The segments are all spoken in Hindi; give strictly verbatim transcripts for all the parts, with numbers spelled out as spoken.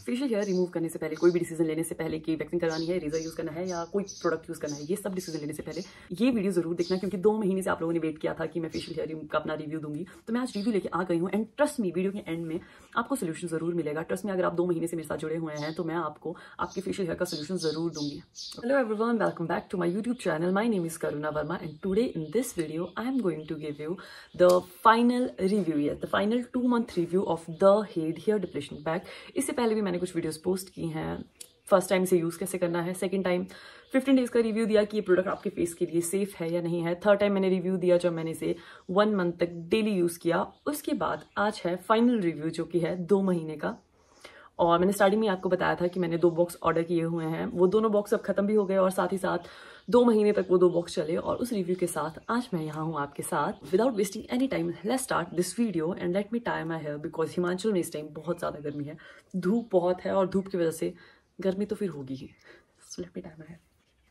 फेशियल हेयर रिमूव करने से पहले, कोई भी डिसीजन लेने से पहले कि वैक्सिंग करानी है, रेजर यूज करना है या कोई प्रोडक्ट यूज करना है, ये सब डिसीजन लेने से पहले ये वीडियो जरूर देखना, क्योंकि दो महीने से आप लोगों ने वेट किया था कि मैं फेशियल हेयर का अपना रिव्यू दूंगी। तो मैं आज रिव्यू लेके आ गई हूँ एंड ट्रस्ट मी, वीडियो के एंड में आपको सोल्यूशन जरूर मिलेगा। ट्रस्ट में, अगर आप दो महीने से मेरे साथ जुड़े हुए हैं तो मैं आपको आपके फेशियल हेयर का सोल्यूशन जरूर दूंगी। Hello everyone, welcome back to my YouTube channel. My name is Karuna Verma and today in this video I am going to give you the final review, या the final two month review of the head hair depletion pack. इससे पहले भी मैंने कुछ वीडियोस पोस्ट की हैं। फर्स्ट टाइम इसे यूज कैसे करना है, सेकंड टाइम फिफ्टीन डेज का रिव्यू दिया कि ये प्रोडक्ट आपके फेस के लिए सेफ है या नहीं है, थर्ड टाइम मैंने रिव्यू दिया जब मैंने इसे वन मंथ तक डेली यूज किया। उसके बाद आज है फाइनल रिव्यू जो कि है दो महीने का। और मैंने स्टार्टिंग में आपको बताया था कि मैंने दो बॉक्स ऑर्डर किए हुए हैं, वो दोनों बॉक्स अब खत्म भी हो गए और साथ ही साथ दो महीने तक वो दो बॉक्स चले। और उस रिव्यू के साथ आज मैं यहाँ हूँ आपके साथ। Without wasting any time let's start this video and let me tie my hair, because Himachal में इस टाइम बहुत ज़्यादा गर्मी है, धूप बहुत है और धूप की वजह से गर्मी तो फिर होगी ही। So let me tie my hair.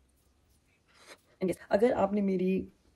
And yes, अगर आपने मेरी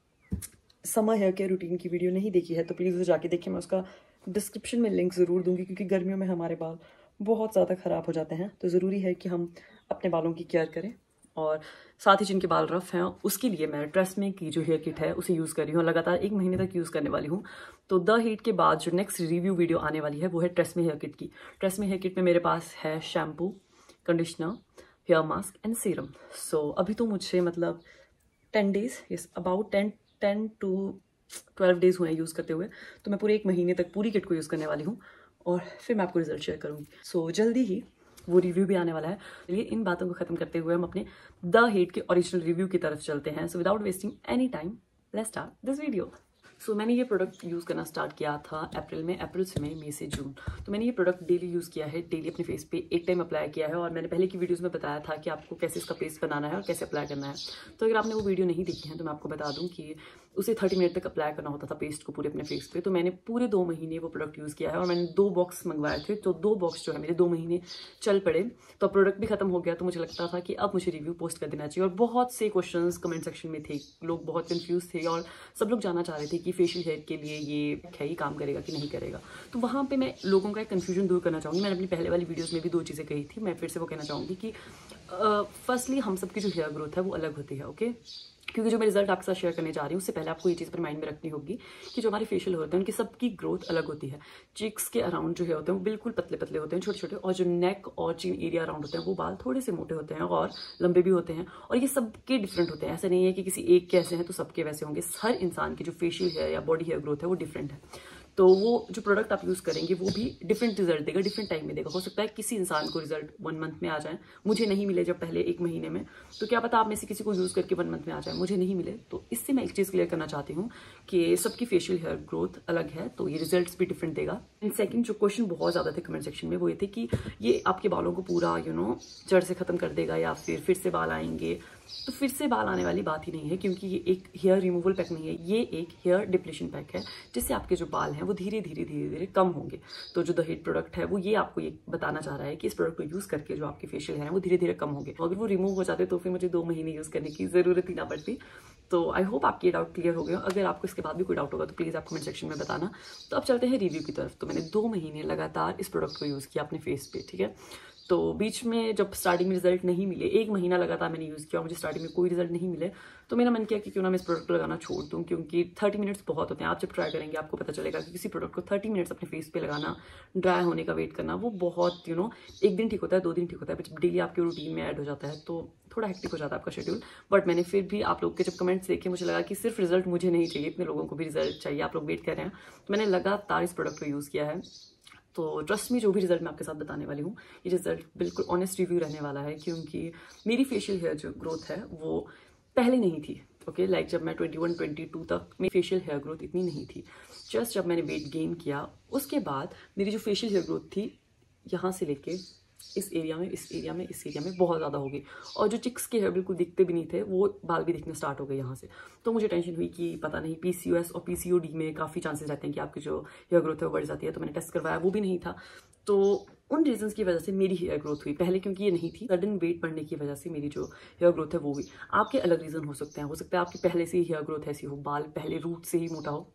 समर हेयर केयर रूटीन की वीडियो नहीं देखी है तो प्लीज़ वो जाके देखिए। मैं उसका डिस्क्रिप्शन में लिंक ज़रूर दूंगी, क्योंकि गर्मियों में हमारे बाल बहुत ज़्यादा ख़राब हो जाते हैं, तो ज़रूरी है कि हम अपने बालों की केयर करें। और साथ ही जिनके बाल रफ हैं उसके लिए मैं ट्रेस्मे की जो हेयर किट है उसे यूज़ कर रही हूँ, लगातार एक महीने तक यूज़ करने वाली हूँ। तो द हीट के बाद जो नेक्स्ट रिव्यू वीडियो आने वाली है वो है ट्रेस्मे हेयर किट की। ट्रेस्मे हेयर किट में मेरे पास है shampoo, conditioner, hair mask and serum. So अभी तो मुझे मतलब ten days yes about ten ten to twelve days हुए हैं यूज़ करते हुए। तो मैं पूरे एक महीने तक पूरी किट को यूज़ करने वाली हूँ और फिर मैं आपको रिजल्ट शेयर करूँगी। सो so, जल्दी ही वो रिव्यू भी आने वाला है। चलिए इन बातों को खत्म करते हुए हम अपने द हेट के ओरिजिनल रिव्यू की तरफ चलते हैं। So without wasting any time let's start this video. So so, मैंने ये प्रोडक्ट यूज़ करना स्टार्ट किया था अप्रैल में, अप्रैल से मई, मई से जून। तो मैंने ये प्रोडक्ट डेली यूज़ किया है, डेली अपने फेस पे एक टाइम अप्लाई किया है। और मैंने पहले की वीडियोस में बताया था कि आपको कैसे इसका पेस्ट बनाना है और कैसे अप्लाई करना है। तो अगर आपने वो वीडियो नहीं देखी है तो मैं आपको बता दूं कि उसे थर्टी मिनट तक अप्लाई करना होता था पेस्ट को पूरे अपने फेस पे। तो मैंने पूरे दो महीने वो प्रोडक्ट यूज़ किया है और मैंने दो बॉक्स मंगवाए थे। तो दो बॉक्स जो है मेरे दो महीने चल पड़े, तो प्रोडक्ट भी खत्म हो गया। तो मुझे लगता था कि अब मुझे रिव्यू पोस्ट कर देना चाहिए। और बहुत से क्वेश्चंस कमेंट सेक्शन में थे, लोग बहुत कंफ्यूज थे और सब लोग जानना चाह रहे थे कि फेशियल हेयर के लिए ये है, ये काम करेगा कि नहीं करेगा। तो वहाँ पे मैं लोगों का एक कन्फ्यूजन दूर करना चाहूँगी। मैंने अपनी पहले वाली वीडियोस में भी दो चीज़ें कही थी, मैं फिर से वो कहना चाहूँगी कि फर्स्टली uh, हम सबकी जो हेयर ग्रोथ है वो अलग होती है, ओके okay? क्योंकि जो मैं रिजल्ट आपके साथ शेयर करने जा रही हूँ उससे पहले आपको ये चीज़ पर माइंड में रखनी होगी कि जो हमारे फेशियल होते हैं उनकी सबकी ग्रोथ अलग होती है। चिक्स के अराउंड जो है होते हैं वो बिल्कुल पतले पतले होते हैं, छोटे छोटे, और जो नेक और चिन एरिया अराउंड होते हैं वो बाल थोड़े से मोटे होते हैं और लंबे भी होते हैं। और ये सबके डिफरेंट होते हैं, ऐसा नहीं है कि किसी एक के ऐसे हैं तो सबके वैसे होंगे। हर इंसान की जो फेशियल हेयर या बॉडी हेयर ग्रोथ है वो डिफरेंट है। तो वो जो प्रोडक्ट आप यूज़ करेंगे वो भी डिफरेंट रिजल्ट देगा, डिफरेंट टाइम में देगा। हो सकता है किसी इंसान को रिजल्ट वन मंथ में आ जाए, मुझे नहीं मिले जब पहले एक महीने में, तो क्या पता आप में से किसी को यूज़ करके वन मंथ में आ जाए, मुझे नहीं मिले। तो इससे मैं एक चीज़ क्लियर करना चाहती हूँ कि सबकी फेशियल हेयर ग्रोथ अलग है, तो ये रिजल्ट्स भी डिफरेंट देगा। एंड सेकंड, जो क्वेश्चन बहुत ज़्यादा थे कमेंट सेक्शन में वो ये थे कि ये आपके बालों को पूरा यू नो जड़ से खत्म कर देगा या फिर फिर से बाल आएंगे। तो फिर से बाल आने वाली बात ही नहीं है, क्योंकि ये एक हेयर रिमूवल पैक नहीं है, ये एक हेयर डिप्लेशन पैक है, जिससे आपके जो बाल हैं वो धीरे धीरे धीरे धीरे कम होंगे। तो जो द हेड प्रोडक्ट है वो ये आपको ये बताना चाह रहा है कि इस प्रोडक्ट को यूज़ करके जो आपके फेशियल है वो धीरे धीरे कम होंगे। अगर वो रिमूव हो जाते तो फिर मुझे दो महीने यूज़ करने की ज़रूरत ही ना पड़ती। तो आई होप आपके डाउट क्लियर हो गए। अगर आपको इसके बाद भी कोई डाउट होगा तो प्लीज़ आप कमेंट सेक्शन में बताना। तो अब चलते हैं रिव्यू की तरफ। तो मैंने दो महीने लगातार इस प्रोडक्ट को यूज़ किया अपने फेस पे, ठीक है। तो बीच में जब स्टार्टिंग में रिजल्ट नहीं मिले, एक महीना लगातार मैंने यूज़ किया और मुझे स्टार्टिंग में कोई रिजल्ट नहीं मिले, तो मेरा मन किया कि क्यों ना मैं इस प्रोडक्ट को लगाना छोड़ दूं, क्योंकि थर्टी मिनट्स बहुत होते हैं। आप जब ट्राई करेंगे आपको पता चलेगा कि किसी प्रोडक्ट को थर्टी मिनट्स अपने फेस पे लगाना, ड्राई होने का वेट करना, वो बहुत यू नो एक दिन ठीक होता है, दो दिन ठीक होता है, बट डेली आपके रूटीन में ऐड हो जाता है तो थोड़ा हेक्टिक हो जाता है आपका शेड्यूल। बट मैंने फिर भी आप लोग के जब कमेंट्स देखे मुझे लगा कि सिर्फ रिजल्ट मुझे नहीं चाहिए, इतने लोगों को भी रिजल्ट चाहिए, आप लोग वेट कर रहे हैं। तो मैंने लगातार इस प्रोडक्ट को यूज़ किया है। तो ट्रस्ट में जो भी रिजल्ट मैं आपके साथ बताने वाली हूँ ये रिजल्ट बिल्कुल ऑनेस्ट रिव्यू रहने वाला है, क्योंकि मेरी फेशियल हेयर जो ग्रोथ है वो पहले नहीं थी, ओके। लाइक जब मैं ट्वेंटी वन ट्वेंटी टू तक मेरी फेशियल हेयर ग्रोथ इतनी नहीं थी। जस्ट जब मैंने वेट गेन किया उसके बाद मेरी जो फेशियल हेयर ग्रोथ थी यहाँ से लेके इस एरिया में, इस एरिया में, इस एरिया में बहुत ज़्यादा हो गई। और जो चिक्स के हेयर बिल्कुल दिखते भी नहीं थे वो बाल भी दिखने स्टार्ट हो गए यहाँ से। तो मुझे टेंशन हुई कि पता नहीं पीसीओएस और पीसीओडी में काफ़ी चांसेस रहते हैं कि आपकी जो हेयर ग्रोथ है वो बढ़ जाती है। तो मैंने टेस्ट करवाया, वो भी नहीं था। तो उन रीजंस की वजह से मेरी हेयर ग्रोथ हुई पहले, क्योंकि ये नहीं थी। सडन वेट बढ़ने की वजह से मेरी जो हेयर ग्रोथ है वो हुई। आपके अलग रीजन हो सकते हैं, हो सकता है आपकी पहले से ही हेयर ग्रोथ ऐसी हो, बाल पहले रूट से ही मोटा हो,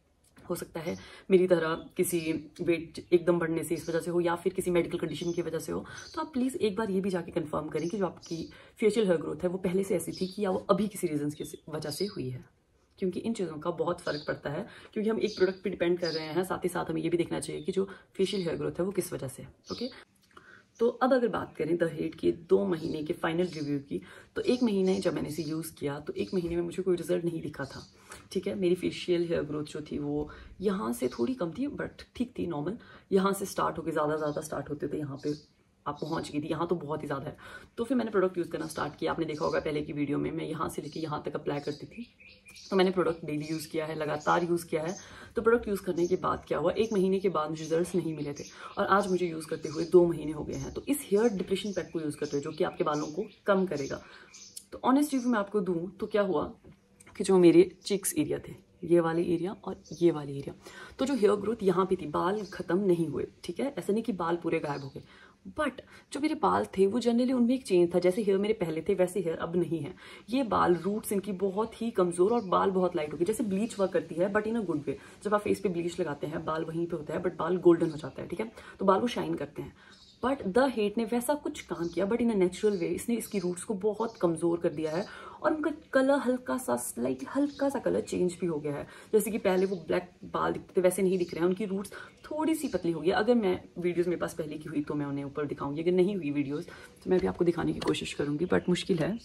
हो सकता है मेरी तरह किसी वेट एकदम बढ़ने से इस वजह से हो, या फिर किसी मेडिकल कंडीशन की वजह से हो, तो आप प्लीज़ एक बार ये भी जाके कंफर्म करें कि जो आपकी फेशियल हेयर ग्रोथ है वो पहले से ऐसी थी कि या वो अभी किसी रीजन की वजह से हुई है, क्योंकि इन चीज़ों का बहुत फ़र्क पड़ता है। क्योंकि हम एक प्रोडक्ट पे डिपेंड कर रहे हैं, साथ ही साथ हमें ये भी देखना चाहिए कि जो फेशियल हेयर ग्रोथ है वो किस वजह से है। ओके, तो अब अगर बात करें द हेड के दो महीने के फाइनल रिव्यू की, तो एक महीने जब मैंने इसे यूज़ किया तो एक महीने में मुझे कोई रिजल्ट नहीं दिखा था। ठीक है, मेरी फेशियल हेयर ग्रोथ जो थी वो यहाँ से थोड़ी कम थी, बट ठीक थी, नॉर्मल। यहाँ से स्टार्ट होकर ज़्यादा ज़्यादा स्टार्ट होते थे, यहाँ पे आप पहुँच गई थी, यहाँ तो बहुत ही ज़्यादा है। तो फिर मैंने प्रोडक्ट यूज़ करना स्टार्ट किया। आपने देखा होगा पहले की वीडियो में मैं यहाँ से लेके यहाँ तक अप्लाई करती थी। तो मैंने प्रोडक्ट डेली यूज़ किया है, लगातार यूज़ किया है। तो प्रोडक्ट यूज़ करने के बाद क्या हुआ, एक महीने के बाद रिजल्ट्स नहीं मिले थे, और आज मुझे यूज़ करते हुए दो महीने हो गए हैं। तो इस हेयर डिप्रेशन पैक को यूज़ करते हुए, जो कि आपके बालों को कम करेगा, तो ऑनेस्ट रिव्यू मैं आपको दूँ तो क्या हुआ कि जो मेरे चिक्स एरिया थे, ये वाले एरिया और ये वाले एरिया, तो जो हेयर ग्रोथ यहाँ पे थी, बाल खत्म नहीं हुए। ठीक है, ऐसा नहीं कि बाल पूरे गायब हो गए, बट जो मेरे बाल थे वो जनरली उनमें एक चेंज था। जैसे हेयर मेरे पहले थे वैसे हेयर अब नहीं है। ये बाल रूट्स इनकी बहुत ही कमजोर और बाल बहुत लाइट हो गए, जैसे ब्लीच वर्क करती है but in a good way. जब आप फेस पे ब्लीच लगाते हैं बाल वहीं पे होता है, बट बाल गोल्डन हो जाता है। ठीक है, तो बाल वो शाइन करते हैं। बट द हेट ने वैसा कुछ काम किया, but in a natural way. इसने इसकी रूट्स को बहुत कमजोर कर दिया है, और उनका कलर हल्का सा स्लाइट हल्का सा कलर चेंज भी हो गया है। जैसे कि पहले वो ब्लैक बाल दिखते थे वैसे नहीं दिख रहे हैं, उनकी रूट्स थोड़ी सी पतली हो गई। अगर मैं वीडियोस मेरे पास पहले की हुई तो मैं उन्हें ऊपर दिखाऊंगी, अगर नहीं हुई वीडियोस तो मैं भी आपको दिखाने की कोशिश करूंगी, बट मुश्किल है।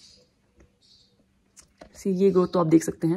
सी ये ग्रोथ तो आप देख सकते हैं,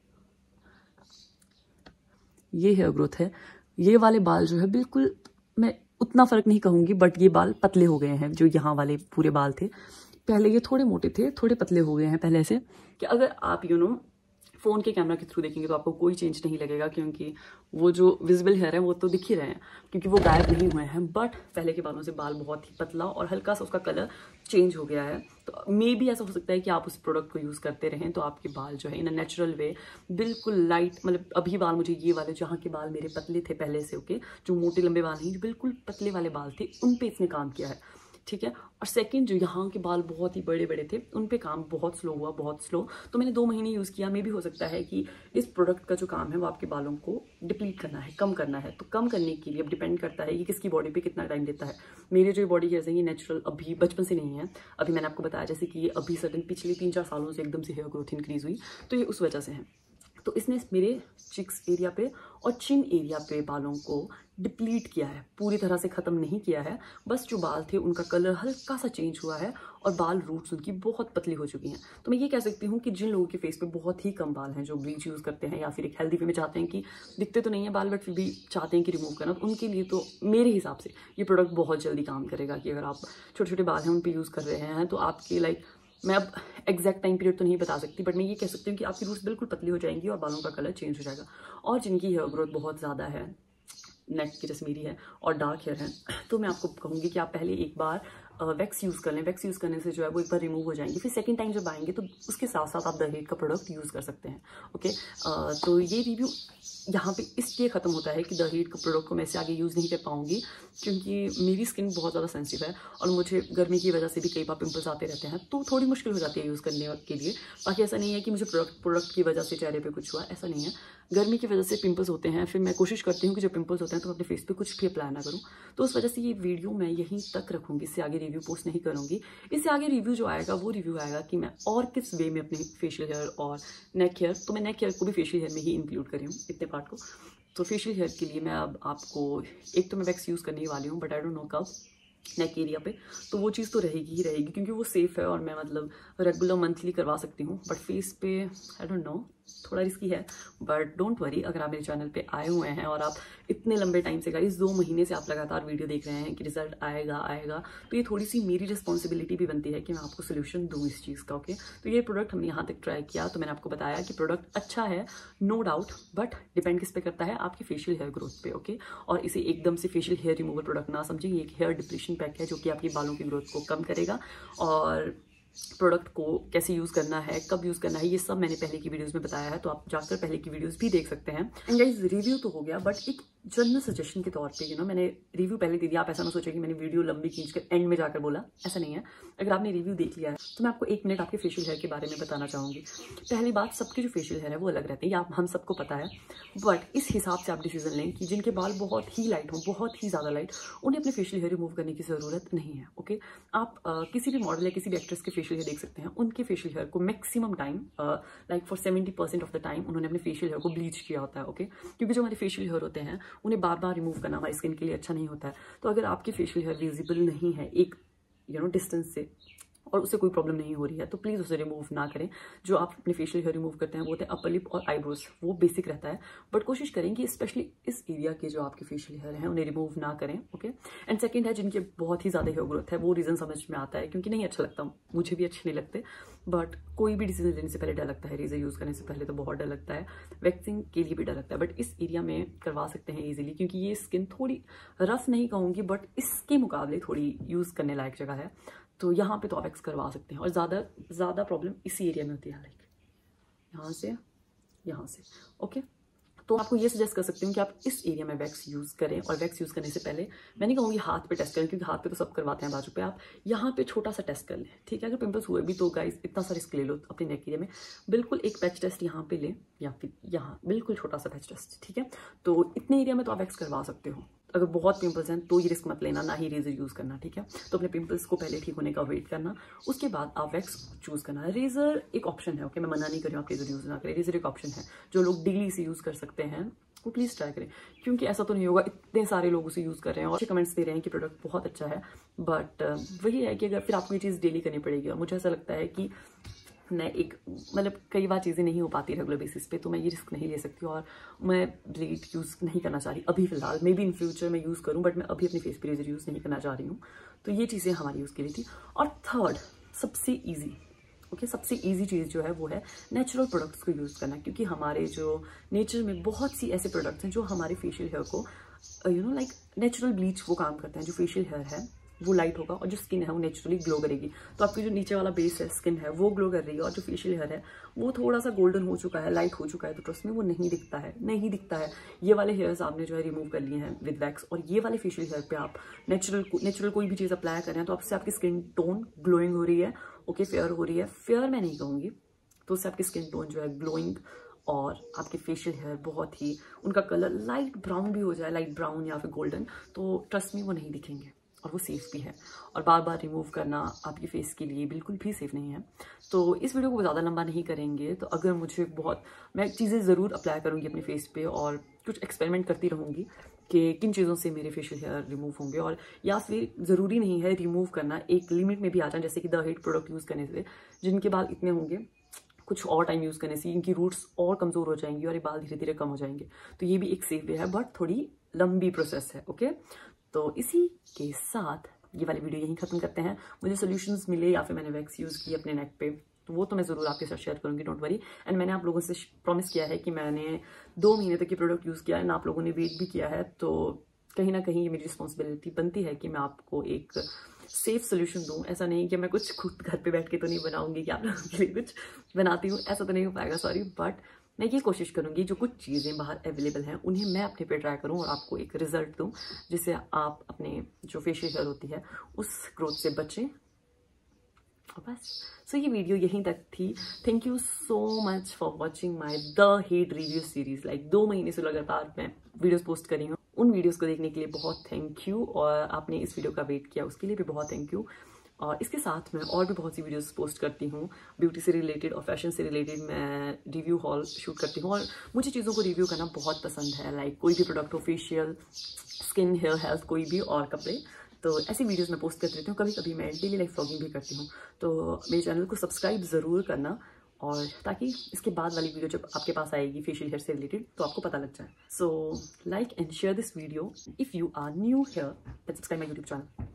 ये हेयर ग्रोथ है। ये वाले बाल जो है बिल्कुल, मैं उतना फर्क नहीं कहूंगी, बट ये बाल पतले हो गए हैं। जो यहाँ वाले पूरे बाल थे पहले ये थोड़े मोटे थे, थोड़े पतले हो गए हैं पहले से। कि अगर आप यू नो फोन के कैमरा के थ्रू देखेंगे तो आपको कोई चेंज नहीं लगेगा, क्योंकि वो जो विजिबल हेयर है वो तो दिख ही रहे हैं, क्योंकि वो गायब नहीं हुए हैं। बट पहले के बालों से बाल बहुत ही पतला और हल्का सा उसका कलर चेंज हो गया है। तो मे भी ऐसा हो सकता है कि आप उस प्रोडक्ट को यूज़ करते रहें तो आपके बाल जो है इन अ नेचुरल वे बिल्कुल लाइट, मतलब अभी बाल मुझे ये वाले जहाँ के बाल मेरे पतले थे पहले से, ओके, जो मोटे लंबे बाल नहीं, जो बिल्कुल पतले वाले बाल थे, उन पे इसने काम किया है। ठीक है, और सेकंड जो यहाँ के बाल बहुत ही बड़े बड़े थे उन पे काम बहुत स्लो हुआ, बहुत स्लो। तो मैंने दो महीने यूज़ किया। मे भी हो सकता है कि इस प्रोडक्ट का जो काम है वो आपके बालों को डिप्लीट करना है, कम करना है। तो कम करने के लिए अब डिपेंड करता है कि किसकी बॉडी पे कितना टाइम लेता है। मेरे जो बॉडी हेयर्स हैं ये नेचुरल अभी बचपन से नहीं है। अभी मैंने आपको बताया जैसे कि अभी सडन पिछले तीन चार सालों से एकदम से हेयर ग्रोथ इंक्रीज हुई, तो ये उस वजह से है। तो इसने मेरे चिक्स एरिया पे और चिन एरिया पे बालों को डिप्लीट किया है, पूरी तरह से ख़त्म नहीं किया है। बस जो बाल थे उनका कलर हल्का सा चेंज हुआ है, और बाल रूट्स उनकी बहुत पतली हो चुकी हैं। तो मैं ये कह सकती हूँ कि जिन लोगों के फेस पे बहुत ही कम बाल हैं, जो ब्लीच यूज़ करते हैं या फिर एक हेल्दी वे में चाहते हैं कि दिखते तो नहीं है बाल बट फिर भी चाहते हैं कि रिमूव करना, तो उनके लिए तो मेरे हिसाब से ये प्रोडक्ट बहुत जल्दी काम करेगा। कि अगर आप छोटे छोटे बाल हैं उन पर यूज़ कर रहे हैं तो आपके लाइक, मैं अब एग्जैक्ट टाइम पीरियड तो नहीं बता सकती, बट मैं ये कह सकती हूँ कि आपकी रूट्स बिल्कुल पतली हो जाएंगी और बालों का कलर चेंज हो जाएगा। और जिनकी हेयर ग्रोथ बहुत ज़्यादा है, नेक की जैसे मेरी है और डार्क हेयर है, तो मैं आपको कहूँगी कि आप पहले एक बार वैक्स यूज़ कर लें। वैक्स यूज़ करने से जो है वो एक बार रिमूव हो जाएंगे, फिर सेकंड टाइम जब आएंगे तो उसके साथ साथ आप द हेड का प्रोडक्ट यूज़ कर सकते हैं। ओके, तो ये रिव्यू यहाँ पे इसलिए ख़त्म होता है कि द हेड का प्रोडक्ट को मैं इससे आगे यूज़ नहीं कर पाऊँगी, क्योंकि मेरी स्किन बहुत ज़्यादा सेंसिटिव है और मुझे गर्मी की वजह से भी कई बार पिंपल्स आते रहते हैं, तो थोड़ी मुश्किल हो जाती है यूज़ करने के लिए। बाकी ऐसा नहीं है कि मुझे प्रोडक्ट प्रोडक्ट की वजह से चेहरे पर कुछ हुआ, ऐसा नहीं है। गर्मी की वजह से पिंपल्स होते हैं, फिर मैं कोशिश करती हूँ कि जो पिंपल्स होते हैं तो अपने फेस पे कुछ भी अप्लाई ना करूँ। तो उस वजह से ये वीडियो मैं यहीं तक रखूँगी, इससे आगे रिव्यू पोस्ट नहीं करूँगी। इससे आगे रिव्यू जो आएगा वो रिव्यू आएगा कि मैं और किस वे में अपने फेशियल हेयर और नेक हेयर, तो मैं नेक हेयर को भी फेशियल हेयर में ही इंक्लूड करी हूँ इतने पार्ट को। तो फेशियल हेयर के लिए मैं अब आपको, एक तो मैं वैक्स यूज़ करने ही वाली हूँ, बट आई डोंट नो कब, नेक एरिया पे, तो वो चीज़ तो रहेगी ही रहेगी, क्योंकि वो सेफ है और मैं मतलब रेगुलर मंथली करवा सकती हूँ। बट फेस पे आई डोंट नो, थोड़ा रिस्की है, बट डोंट वरी। अगर आप मेरे चैनल पे आए हुए हैं और आप इतने लंबे टाइम से, गाइस दो महीने से आप लगातार वीडियो देख रहे हैं कि रिजल्ट आएगा आएगा, तो ये थोड़ी सी मेरी रिस्पॉन्सिबिलिटी भी बनती है कि मैं आपको सोल्यूशन दूँ इस चीज़ का। ओके, तो ये प्रोडक्ट हमने यहाँ तक ट्राई किया, तो मैंने आपको बताया कि प्रोडक्ट अच्छा है, नो डाउट, बट डिपेंड किस पे करता है, आपकी फेशियल हेयर ग्रोथ पे। ओके, और इसे एकदम से फेशियल हेयर रिमूवल प्रोडक्ट ना समझें, ये एक हेयर डिप्रेशन पैक है जो कि आपके बालों की ग्रोथ को कम करेगा। और प्रोडक्ट को कैसे यूज़ करना है, कब यूज़ करना है, ये सब मैंने पहले की वीडियोस में बताया है, तो आप जाकर पहले की वीडियोस भी देख सकते हैं। एंड गाइस रिव्यू तो हो गया, बट एक जनरल सजेशन के तौर पे यू नो मैंने रिव्यू पहले दे दिया, आप ऐसा ना सोचें कि मैंने वीडियो लंबी खींच कर एंड में जाकर बोला, ऐसा नहीं है। अगर आपने रिव्यू देख लिया है तो मैं आपको एक मिनट आपके फेशियल हेयर के बारे में बताना चाहूँगी। पहली बात, सबके जो फेशियल हेयर है वो अलग रहते हैं, ये आप हम सबको पता है, बट इस हिसाब से आप डिसीजन लें कि जिनके बाल बहुत ही लाइट हों, बहुत ही ज़्यादा लाइट, उन्हें अपने फेशियल हेयर रिमूव करने की ज़रूरत नहीं है। ओके, आप आ, किसी भी मॉडल या किसी भी एक्ट्रेस के फेशियल हेयर देख सकते हैं, उनके फेशियल हेयर को maximum time like for seventy percent of the time उन्होंने अपने फेशियल हेयर को ब्लीच किया होता है। ओके, क्योंकि जो हमारे फेशियल हेयर होते हैं उन्हें बार बार रिमूव करना हमारी स्किन के लिए अच्छा नहीं होता है। तो अगर आपके फेशियल हेयर विजिबल नहीं है एक यू नो डिस्टेंस से और उससे कोई प्रॉब्लम नहीं हो रही है, तो प्लीज़ उसे रिमूव ना करें। जो आप अपने फेशियल हेयर रिमूव करते हैं वो होते हैं अपर लिप और आईब्रोज, वो बेसिक रहता है, बट कोशिश करें कि स्पेशली इस एरिया के जो आपके फेशियल हेयर हैं उन्हें रिमूव ना करें। ओके, एंड सेकंड है जिनके बहुत ही ज़्यादा हेयर ग्रोथ है, वो रीज़न समझ में आता है क्योंकि नहीं अच्छा लगता, मुझे भी अच्छे नहीं लगते, बट कोई भी डिसीजन लेने से पहले डर लगता है। रेजर यूज़ करने से पहले तो बहुत डर लगता है, वैक्सिंग के लिए भी डर लगता है, बट इस एरिया में करवा सकते हैं ईजिली क्योंकि ये स्किन थोड़ी रफ नहीं कहूँगी, बट इसके मुकाबले थोड़ी यूज़ करने लायक जगह है, तो यहाँ पे तो आप वैक्स करवा सकते हैं। और ज़्यादा ज़्यादा प्रॉब्लम इसी एरिया में होती है, लाइक यहाँ से यहाँ से। ओके, तो आपको ये सजेस्ट कर सकती हूँ कि आप इस एरिया में वैक्स यूज़ करें, और वैक्स यूज़ करने से पहले मैं नहीं कहूँगी हाथ पे टेस्ट करें क्योंकि हाथ पे तो सब करवाते हैं, बाजू पे आप यहाँ पे छोटा सा टेस्ट कर लें, ठीक है। अगर पिंपल्स हुए भी तो गाइस इतना सा रिस्क ले लो अपने नेक एरिया में, बिल्कुल एक पैच टेस्ट यहाँ पे लें या फिर यहाँ बिल्कुल छोटा सा पैच टेस्ट, ठीक है। तो इतने एरिया में तो आप वैक्स करवा सकते हो। अगर बहुत पिंपल्स हैं तो ये रिस्क मत लेना, ना ही रेजर यूज़ करना, ठीक है। तो अपने पिंपल्स को पहले ठीक होने का वेट करना, उसके बाद आप वैक्स चूज़ करना। रेजर एक ऑप्शन है, ओके, मैं मना नहीं कर रही हूँ आप रेजर यूज़ ना करें, रेजर एक ऑप्शन है। जो लोग डेली इसे यूज़ कर सकते हैं वो प्लीज़ ट्राई करें, क्योंकि ऐसा तो नहीं होगा इतने सारे लोग उसे यूज़ कर रहे हैं और अच्छे कमेंट्स दे रहे हैं कि प्रोडक्ट बहुत अच्छा है, बट वही है कि अगर फिर आपको ये चीज़ डेली करनी पड़ेगी, और मुझे ऐसा लगता है कि मैं एक मतलब कई बार चीज़ें नहीं हो पाती रेगुलर बेसिस पे, तो मैं ये रिस्क नहीं ले सकती और मैं ब्लेड यूज़ नहीं करना चाह रही अभी फ़िलहाल। मे बी इन फ्यूचर मैं यूज़ करूँ, बट मैं अभी अपने फेस पे रेजर यूज़ नहीं करना चाह रही हूँ। तो ये चीज़ें हमारी यूज़ के लिए थी। और थर्ड सबसे ईजी, ओके, सबसे ईजी चीज़ जो है वो है नेचुरल प्रोडक्ट्स को यूज़ करना, क्योंकि हमारे जो नेचर में बहुत सी ऐसे प्रोडक्ट्स हैं जो हमारे फेशियल हेयर को you know like natural bleach वो काम करते हैं। जो फेशियल हेयर है वो लाइट होगा और जो स्किन है वो नेचुरली ग्लो करेगी, तो आपकी जो नीचे वाला बेस है स्किन है वो ग्लो कर रही है, और जो फेशियल हेयर है वो थोड़ा सा गोल्डन हो चुका है, लाइट हो चुका है, तो ट्रस्ट में वो नहीं दिखता है, नहीं दिखता है। ये वाले हेयर्स आपने जो है रिमूव कर लिए हैं विद वैक्स, और ये वाले फेशियल हेयर पे आप नेचुरल नेचुरल कोई भी चीज़ अप्लाई कर रहे हैं, तो आपसे आपकी स्किन टोन ग्लोइंग हो रही है, ओके, फेयर हो रही है, फेयर मैं नहीं कहूँगी, तो उससे आपकी स्किन टोन जो है ग्लोइंग, और आपके फेशियल हेयर बहुत ही उनका कलर लाइट ब्राउन भी हो जाए, लाइट ब्राउन या फिर गोल्डन, तो ट्रस्ट में वो नहीं दिखेंगे और वो सेफ़ भी है। और बार बार रिमूव करना आपके फेस के लिए बिल्कुल भी सेफ़ नहीं है। तो इस वीडियो को ज़्यादा लंबा नहीं करेंगे, तो अगर मुझे बहुत मैं चीज़ें ज़रूर अप्लाई करूँगी अपने फेस पे और कुछ एक्सपेरिमेंट करती रहूँगी कि किन चीज़ों से मेरे फेशियल हेयर रिमूव होंगे, और या फिर ज़रूरी नहीं है रिमूव करना, एक लिमिट में भी आ जाए, जैसे कि द हिट प्रोडक्ट यूज़ करने से जिनके बाल इतने होंगे, कुछ और टाइम यूज़ करने से इनकी रूट्स और कमज़ोर हो जाएंगी और ये बाल धीरे धीरे कम हो जाएंगे। तो ये भी एक सेफ वे है, बट थोड़ी लंबी प्रोसेस है, ओके। तो इसी के साथ ये वाली वीडियो यहीं ख़त्म करते हैं। मुझे सॉल्यूशंस मिले या फिर मैंने वैक्स यूज़ की अपने नेक पे, तो वो तो मैं ज़रूर आपके साथ शेयर करूँगी, डोंट वरी। एंड मैंने आप लोगों से प्रॉमिस किया है कि मैंने दो महीने तक ये प्रोडक्ट यूज़ किया है ना, आप लोगों ने वेट भी किया है, तो कहीं ना कहीं ये मेरी रिस्पॉन्सिबिलिटी बनती है कि मैं आपको एक सेफ सोल्यूशन दूँ। ऐसा नहीं कि मैं कुछ खुद घर पे बैठ के तो नहीं बनाऊंगी कि आप लोगों के लिए कुछ बनाती हूँ, ऐसा तो नहीं हो पाएगा, सॉरी, बट मैं ये कोशिश करूँगी जो कुछ चीज़ें बाहर अवेलेबल हैं उन्हें मैं अपने पे ट्राई करूँ और आपको एक रिजल्ट दूँ, जिससे आप अपने जो फेशियल हेयर होती है उस ग्रोथ से बचें। और बस, सो ये वीडियो यहीं तक थी। Thank you so much for watching my the head review series. Like दो महीने से लगातार मैं वीडियोस पोस्ट कर रही हूँ, उन वीडियोस को देखने के लिए बहुत थैंक यू, और आपने इस वीडियो का वेट किया उसके लिए भी बहुत थैंक यू। और इसके साथ मैं और भी बहुत सी वीडियोस पोस्ट करती हूँ, ब्यूटी से रिलेटेड और फैशन से रिलेटेड मैं रिव्यू हॉल शूट करती हूँ, और मुझे चीज़ों को रिव्यू करना बहुत पसंद है। लाइक कोई भी प्रोडक्ट हो, फेशियल, स्किन, हेयर हेल्थ, कोई भी, और कपड़े, तो ऐसी वीडियोस मैं पोस्ट करती रहती हूँ। कभी कभी मैं डेली लाइफ व्लॉगिंग भी करती हूँ, तो मेरे चैनल को सब्सक्राइब ज़रूर करना, और ताकि इसके बाद वाली वीडियो जब आपके पास आएगी फेशियल हेयर से रिलेटेड तो आपको पता लग जाए। So like and share this video if you are new here, subscribe my YouTube channel.